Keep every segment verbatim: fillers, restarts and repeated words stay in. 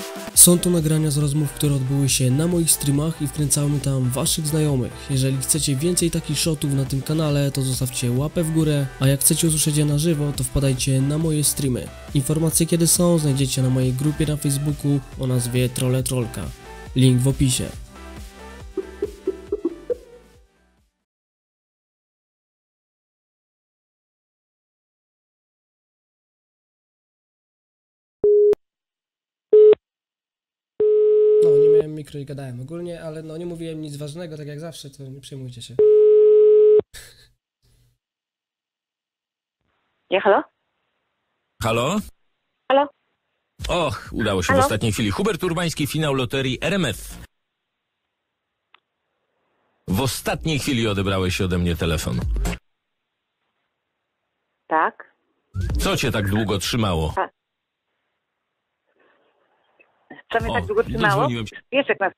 Są to nagrania z rozmów, które odbyły się na moich streamach i wkręcamy tam waszych znajomych. Jeżeli chcecie więcej takich shotów na tym kanale, to zostawcie łapę w górę, a jak chcecie usłyszeć je na żywo, to wpadajcie na moje streamy. Informacje kiedy są znajdziecie na mojej grupie na Facebooku o nazwie Trolle Trollka. Link w opisie. No, nie miałem mikro i gadałem ogólnie, ale no nie mówiłem nic ważnego, tak jak zawsze, to nie przejmujcie się. Nie, halo? Halo? Halo? Och, udało się Halo? w ostatniej chwili. Hubert Urbański, finał loterii R M F. W ostatniej chwili odebrałeś ode mnie telefon. Tak. Co cię tak długo trzymało? Co mnie O, tak długo trzymało? dodzwoniłem się. Piesek na...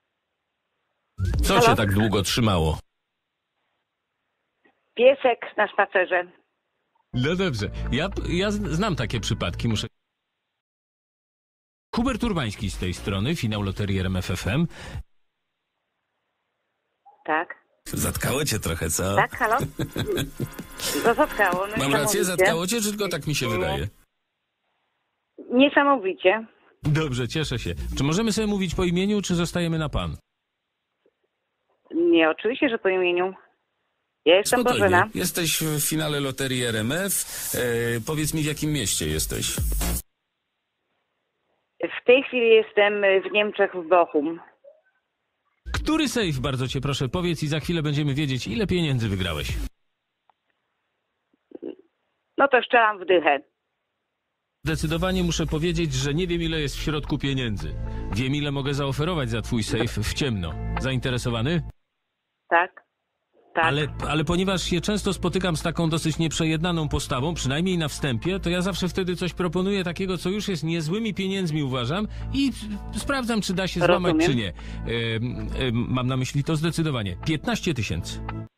Co Halo? cię tak długo trzymało? Piesek na spacerze. No dobrze. Ja, ja znam takie przypadki, muszę... Hubert Urbański z tej strony, finał loterii R M F F M. Tak. Zatkało cię trochę, co? Tak, halo? To zatkało. No Mam rację? niesamowicie. Zatkało cię, czy tylko tak mi się wydaje? Niesamowicie. Dobrze, cieszę się. Czy możemy sobie mówić po imieniu, czy zostajemy na pan? Nie, oczywiście, że po imieniu. Ja jestem Spokojnie. Bożena. Jesteś w finale loterii R M F. E, powiedz mi, w jakim mieście jesteś? W tej chwili jestem w Niemczech, w Bochum. Który sejf, bardzo cię proszę, powiedz i za chwilę będziemy wiedzieć, ile pieniędzy wygrałeś. No to strzelam w dychę. Zdecydowanie muszę powiedzieć, że nie wiem, ile jest w środku pieniędzy. Wiem, ile mogę zaoferować za twój sejf w ciemno. Zainteresowany? Tak? Tak. Ale, ale ponieważ się często spotykam z taką dosyć nieprzejednaną postawą, przynajmniej na wstępie, to ja zawsze wtedy coś proponuję takiego, co już jest niezłymi pieniędzmi, uważam, i sprawdzam, czy da się złamać, Rozumiem. czy nie. Ym, ym, mam na myśli to zdecydowanie. piętnaście tysięcy.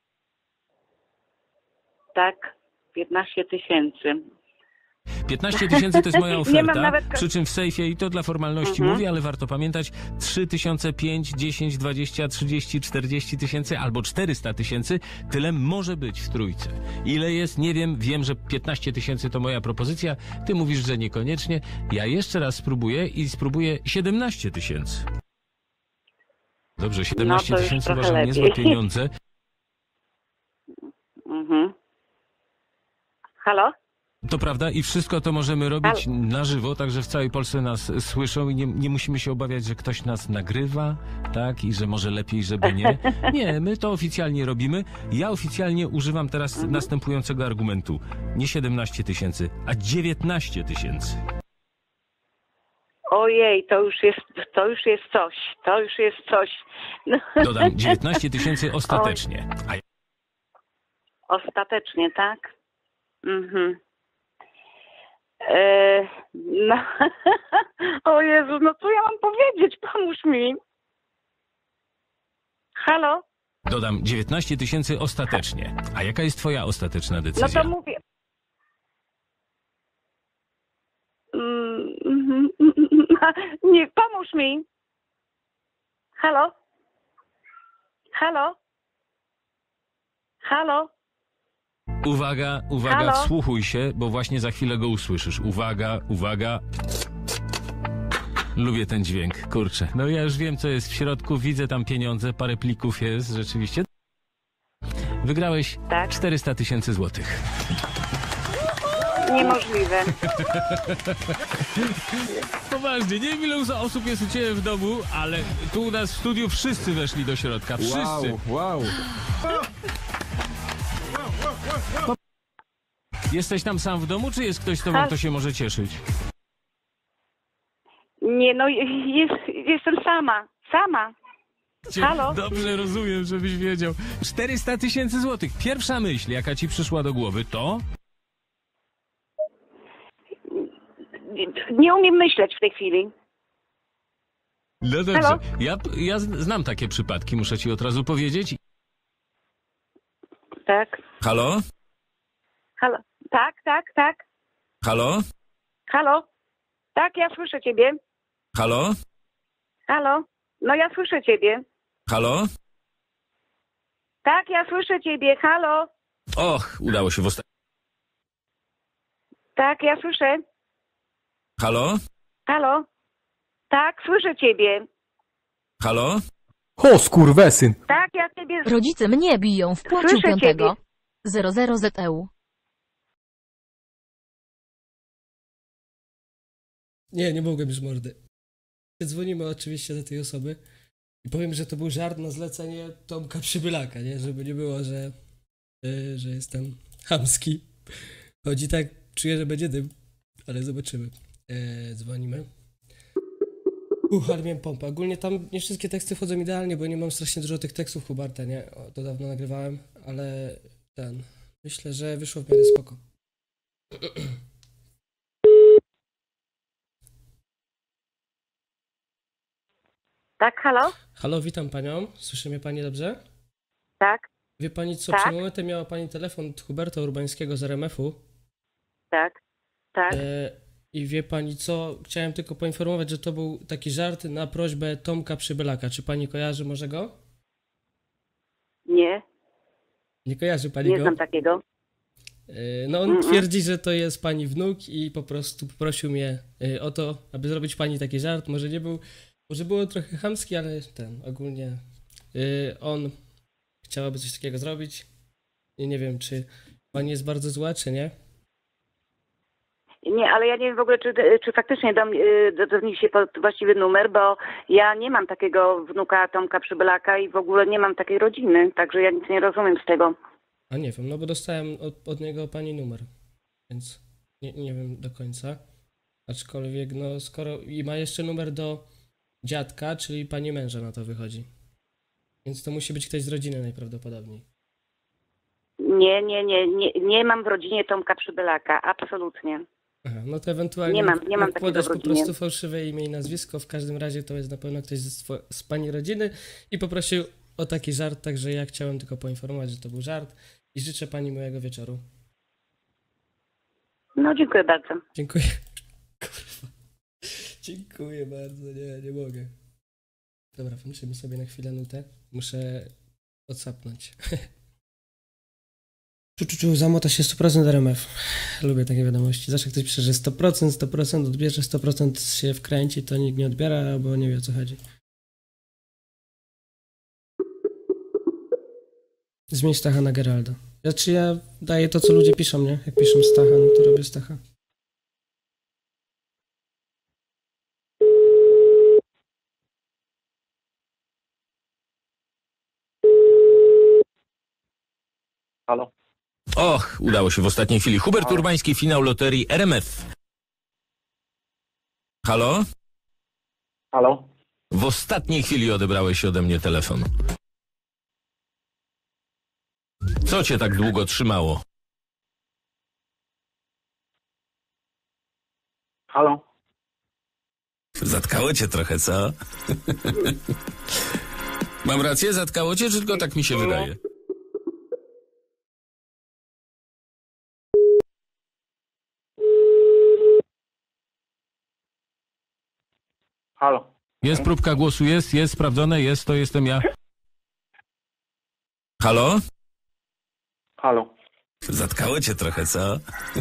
Tak. piętnaście tysięcy. piętnaście tysięcy to jest moja Nie oferta, mam nawet- przy czym w sejfie, i to dla formalności Mhm. mówię, ale warto pamiętać, trzy tysiące, pięć, dziesięć, dwadzieścia, trzydzieści, czterdzieści tysięcy albo czterysta tysięcy, tyle może być w trójce. Ile jest, nie wiem, wiem, że piętnaście tysięcy to moja propozycja, ty mówisz, że niekoniecznie, ja jeszcze raz spróbuję i spróbuję siedemnaście tysięcy. Dobrze, siedemnaście No to już tysięcy trochę uważam lepiej. niezłe pieniądze. Mhm. Halo? To prawda i wszystko to możemy robić na żywo, także w całej Polsce nas słyszą i nie, nie musimy się obawiać, że ktoś nas nagrywa, tak, i że może lepiej, żeby nie. Nie, my to oficjalnie robimy. Ja oficjalnie używam teraz Mhm. następującego argumentu. Nie siedemnaście tysięcy, a dziewiętnaście tysięcy. Ojej, to już jest, to już jest coś. To już jest coś. No. Dodam, dziewiętnaście tysięcy ostatecznie. A Ostatecznie, tak? Mhm. E, no. O Jezu, no co ja mam powiedzieć? Pomóż mi. Halo? dodam, dziewiętnaście tysięcy ostatecznie. A jaka jest twoja ostateczna No decyzja? to mówię. Mm, mhm, mhm. Nie, pomóż mi. Halo? Halo? Halo? Uwaga, uwaga, Halo? wsłuchuj się, bo właśnie za chwilę go usłyszysz. Uwaga, uwaga. Lubię ten dźwięk, kurczę. No ja już wiem, co jest w środku, widzę tam pieniądze, parę plików jest rzeczywiście. Wygrałeś Tak. czterysta tysięcy złotych. Niemożliwe. Poważnie, nie wiem ile osób jest u ciebie w domu, ale tu u nas w studiu wszyscy weszli do środka, wszyscy. wow. Jesteś tam sam w domu, czy jest ktoś, kto, Tak. kto się może cieszyć? Nie, no jest, jestem sama. Sama. Cię Halo? Dobrze rozumiem, żebyś wiedział. czterysta tysięcy złotych. Pierwsza myśl, jaka ci przyszła do głowy, to... Nie umiem myśleć w tej chwili. No dobrze. Halo? Ja, ja z- znam takie przypadki, muszę ci od razu powiedzieć. Tak. Halo? Halo. Tak, tak, tak. Halo? Halo. Tak, ja słyszę ciebie. Halo? Halo? No ja słyszę ciebie. Halo? Tak, ja słyszę ciebie. Halo? Och, udało się w ostatnim... Tak, ja słyszę. Halo? Halo? Tak, słyszę ciebie. Halo? O, skurwesyn! Tak, ja ciebie... Rodzice mnie biją, wpłacił Słyszę piątego. zero zero Z E U. Nie, nie mogłem już mordy. Dzwonimy oczywiście do tej osoby i powiem, że to był żart na zlecenie Tomka Przybylaka, nie? Żeby nie było, że, yy, że jestem chamski. Chodzi tak, czuję, że będzie dym, ale zobaczymy. Yy, dzwonimy. Uch, ale miałem pompę. Ogólnie tam nie wszystkie teksty wchodzą idealnie, bo nie mam strasznie dużo tych tekstów Huberta, nie? O, to dawno nagrywałem, ale ten... Myślę, że wyszło w miarę spoko. Tak, halo? Halo, witam panią. Słyszy mnie pani dobrze? Tak, Wie pani co, Tak. przed momentem miała pani telefon od Huberta Urbańskiego z R M F-u tak, tak. e, i wie pani co, chciałem tylko poinformować, że to był taki żart na prośbę Tomka Przybylaka. Czy pani kojarzy może go? Nie, Nie kojarzy pani nie go? znam takiego. E, no on Mm-mm. twierdzi, że to jest pani wnuk i po prostu poprosił mnie e, o to, aby zrobić pani taki żart. Może nie był, może było trochę chamski, ale ten, ogólnie e, on chciałaby coś takiego zrobić i nie wiem, czy pani jest bardzo zła, czy nie? Nie, ale ja nie wiem w ogóle, czy, czy faktycznie do, mnie- do, do się pod właściwy numer, bo ja nie mam takiego wnuka Tomka Przybylaka i w ogóle nie mam takiej rodziny, także ja nic nie rozumiem z tego. A nie wiem, no bo dostałem od, od niego pani numer, więc nie, nie wiem do końca. Aczkolwiek, no skoro... I ma jeszcze numer do dziadka, czyli pani męża na to wychodzi. Więc to musi być ktoś z rodziny najprawdopodobniej. Nie, nie, nie, nie, nie mam w rodzinie Tomka Przybylaka, absolutnie. Aha, no to ewentualnie Nie mam- mógł- nie mam mógł takiego podać w po rodzinie. prostu fałszywe imię i nazwisko. W każdym razie to jest na pewno ktoś z, swo- z pani rodziny i poprosił o taki żart, także ja chciałem tylko poinformować, że to był żart i życzę pani miłego wieczoru. No, dziękuję bardzo. Dziękuję. Kurwa. Dziękuję bardzo, nie, nie mogę. Dobra, włączymy sobie na chwilę nutę. Muszę odsapnąć. Czu, czu, czu, zamota się sto procent R M F. Lubię takie wiadomości. Zawsze ktoś pisze, że sto procent, sto procent odbierze, sto procent się wkręci, to nikt nie odbiera, albo nie wie o co chodzi. Zmień Stacha na Geralda. Znaczy ja daję to, co ludzie piszą, nie? Jak piszą Stacha, no to robię Stacha. Halo? Och, udało się w ostatniej chwili. Hubert Urbański, finał loterii R M F. Halo? Halo? W ostatniej chwili odebrałeś ode mnie telefon. Co cię tak długo trzymało? Halo? Zatkało cię trochę, co? Mam rację? Zatkało cię, czy tylko tak mi się wydaje? Halo? Jest próbka głosu, jest, jest sprawdzone, jest, to jestem ja. Halo? Halo? Zatkało cię trochę, co?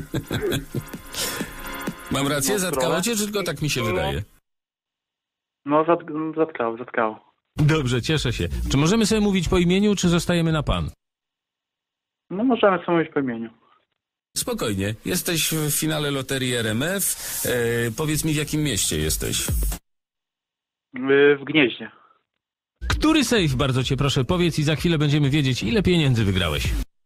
Mam rację? No, Zatkało trochę. cię, czy tylko tak mi się wydaje? No, zat- zatkało, zatkało. Dobrze, cieszę się. Czy możemy sobie mówić po imieniu, czy zostajemy na pan? No, możemy sobie mówić po imieniu. Spokojnie. Jesteś w finale loterii R M F. E, powiedz mi, w jakim mieście jesteś? Yy, w Gnieźnie. Który sejf, bardzo cię proszę, powiedz i za chwilę będziemy wiedzieć, ile pieniędzy wygrałeś.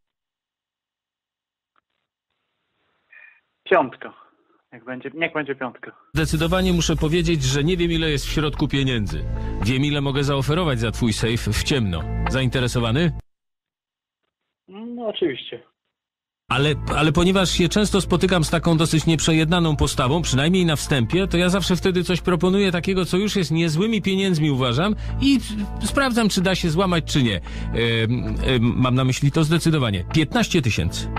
Piątka. Niech będzie, niech będzie piątka. Zdecydowanie muszę powiedzieć, że nie wiem, ile jest w środku pieniędzy. Wiem, ile mogę zaoferować za twój sejf w ciemno. Zainteresowany? No, oczywiście. Ale, ale ponieważ się często spotykam z taką dosyć nieprzejednaną postawą, przynajmniej na wstępie, to ja zawsze wtedy coś proponuję takiego, co już jest niezłymi pieniędzmi, uważam, i sprawdzam, czy da się złamać, czy nie. Ym, ym, mam na myśli to zdecydowanie. piętnaście tysięcy.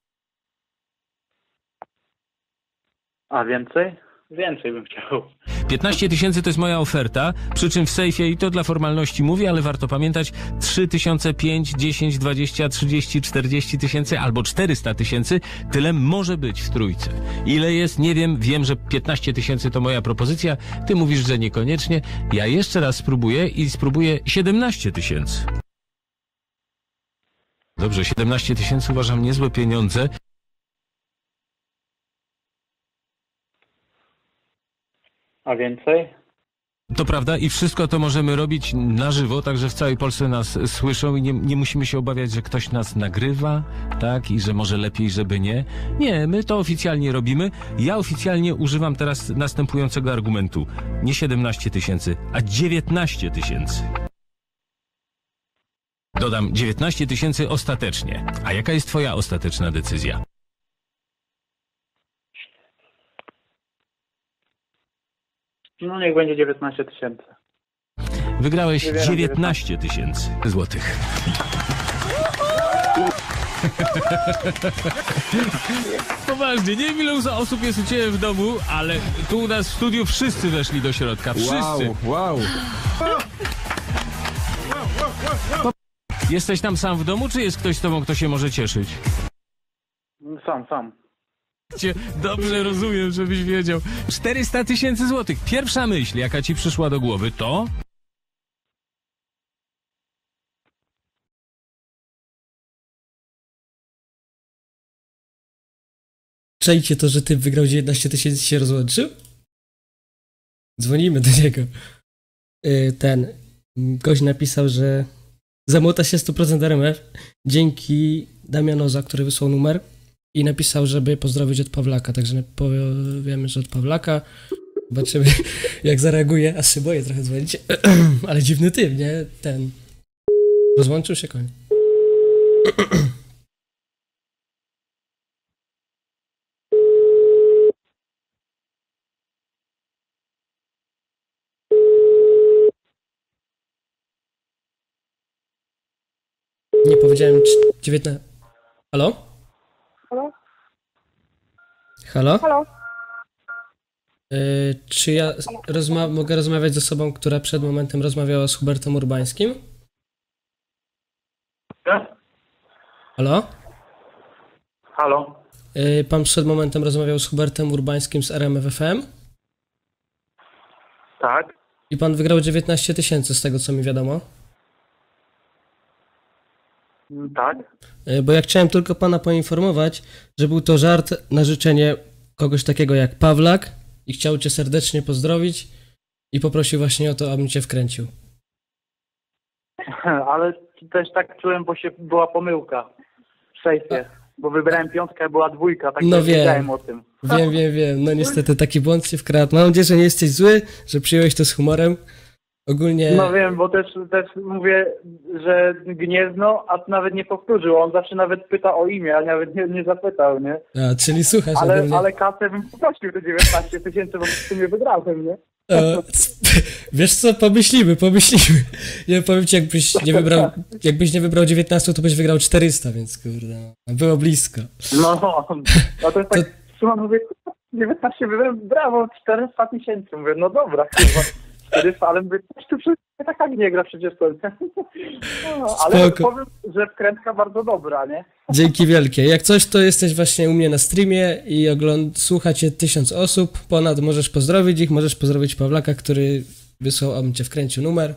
A więcej? Więcej bym chciał. piętnaście tysięcy to jest moja oferta, przy czym w sejfie, i to dla formalności mówię, ale warto pamiętać, trzy tysiące, pięć, dziesięć, dwadzieścia, trzydzieści, czterdzieści tysięcy albo czterysta tysięcy, tyle może być w trójce. Ile jest? Nie wiem, wiem, że piętnaście tysięcy to moja propozycja, ty mówisz, że niekoniecznie. Ja jeszcze raz spróbuję i spróbuję siedemnaście tysięcy. Dobrze, siedemnaście tysięcy uważam niezłe pieniądze. A więcej? To prawda i wszystko to możemy robić na żywo, także w całej Polsce nas słyszą i nie, nie musimy się obawiać, że ktoś nas nagrywa, tak, i że może lepiej, żeby nie. Nie, my to oficjalnie robimy. Ja oficjalnie używam teraz następującego argumentu. Nie siedemnaście tysięcy, a dziewiętnaście tysięcy. Dodam dziewiętnaście tysięcy ostatecznie. A jaka jest twoja ostateczna decyzja? No niech będzie dziewiętnaście tysięcy. Wygrałeś Wybieram dziewiętnaście tysięcy złotych. Poważnie, nie wiem ile osób jest u ciebie w domu, ale tu u nas w studiu wszyscy weszli do środka. Wszyscy. Wow, wow. Jesteś tam sam w domu, czy jest ktoś z tobą, kto się może cieszyć? Sam, sam. Cię dobrze rozumiem, żebyś wiedział. czterysta tysięcy złotych. Pierwsza myśl, jaka ci przyszła do głowy, to... Czajcie to, że ty wygrał dziewiętnaście tysięcy i się rozłączył? Dzwonimy do niego. Yy, ten gość napisał, że zamota się sto procent R M F dzięki Damianoza, który wysłał numer i napisał, żeby pozdrowić od Pawlaka, także powiemy, że od Pawlaka. Zobaczymy, jak zareaguje. Aż się boję trochę dzwonić. Ale dziwny typ, nie? Ten rozłączył się, koń. Nie powiedziałem dziewiętnaście. Halo? Halo? Halo? Halo? Yy, czy ja rozma mogę rozmawiać z osobą, która przed momentem rozmawiała z Hubertem Urbańskim? Ja? Halo? Halo? Yy, pan przed momentem rozmawiał z Hubertem Urbańskim z R M F F M? Tak. I pan wygrał dziewiętnaście tysięcy z tego, co mi wiadomo. Tak. Yy, bo ja chciałem tylko pana poinformować, że był to żart na życzenie kogoś takiego jak Pawlak i chciał cię serdecznie pozdrowić i poprosił właśnie o to, abym cię wkręcił. Ale też tak czułem, bo się była pomyłka w szejfie. Bo wybrałem piątkę, była dwójka, tak No nie wiem. wiedziałem o tym. Wiem, wiem, wiem. No niestety taki błąd się wkradł. Mam nadzieję, że nie jesteś zły, że przyjąłeś to z humorem. Ogólnie... No wiem, bo też, też mówię, że Gniezno, a nawet nie powtórzył. On zawsze nawet pyta o imię, a nawet nie, nie zapytał, nie? A, czyli słuchasz ode Ale, mnie. ale kasę bym poprosił te dziewiętnaście tysięcy, bo w sumie wygrałem, nie? E, wiesz co, pomyślimy, pomyślimy. Ja powiem ci, jakbyś nie wybrał, jakbyś nie wybrał dziewiętnaście, to byś wygrał czterysta, więc kurde, no, było blisko. No, no to jest tak, słucham, mówię, dziewiętnaście wybrałem, brawo, czterysta tysięcy. Mówię, no dobra, chyba. czterysta, ale mówię, coś tu wszystko tak jak nie gra przecież to. No, ale Spoko. powiem, że wkrętka bardzo dobra, nie? Dzięki wielkie. Jak coś, to jesteś właśnie u mnie na streamie i ogląd słucha cię tysiąc osób. Ponad możesz pozdrowić ich, możesz pozdrowić Pawlaka, który wysłał, abym cię wkręcił numer.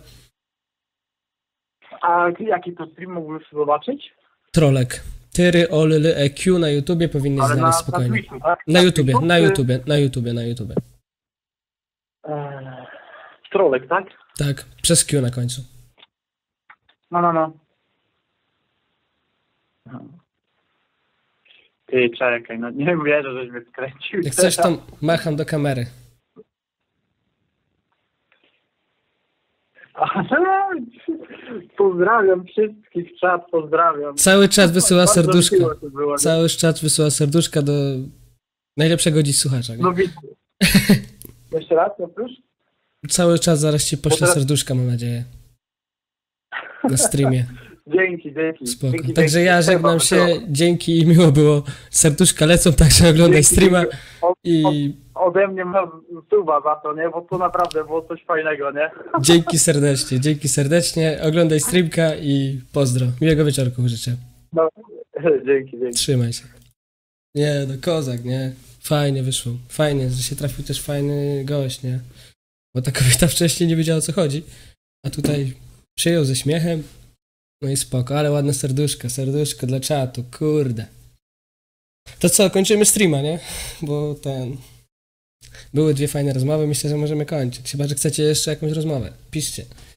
A jaki to stream mógłbyś zobaczyć? Trolek. Tyry, olyly, E Q na YouTubie powinny Ale na, znaleźć na spokojnie. Twitchu, tak? Na YouTubie, Twitchu, na czy- YouTubie, na YouTubie, na YouTubie. Eee, Trolek, tak? Tak, przez Q na końcu. No, no, no. Ty, czekaj, no nie wierzę, żeś mnie skręcił. Jak coś tam macham do kamery. Pozdrawiam wszystkich, czat, pozdrawiam. Cały czat wysyła Bardzo serduszka. miło to było, nie? Cały czat wysyła serduszka do najlepszego dziś słuchacza. Nie? No widzę. Jeszcze raz, oprócz? Cały czas zaraz ci poślę Bo teraz- serduszka, mam nadzieję. Na streamie. Dzięki, dzięki. Spoko. Dzięki, Także dzięki. ja żegnam Trzeba, się. Dzięki i miło było. Serduszka lecą, także oglądaj Dzięki, streama. dzięki. O- I o- ode mnie ma suba za to, nie? Bo to naprawdę było coś fajnego, nie? Dzięki serdecznie, dzięki serdecznie. Oglądaj streamka i pozdro. Miłego wieczorku życzę. No, dzięki, dzięki. Trzymaj się. Nie, no kozak, nie? Fajnie wyszło. Fajnie, że się trafił też fajny gość, nie? Bo ta kobieta wcześniej nie wiedziała, o co chodzi. A tutaj przyjął ze śmiechem. No i spoko, ale ładne serduszko, serduszko dla czatu, kurde. To co, kończymy streama, nie? Bo ten... Były dwie fajne rozmowy, myślę, że możemy kończyć. Chyba, że chcecie jeszcze jakąś rozmowę. Piszcie.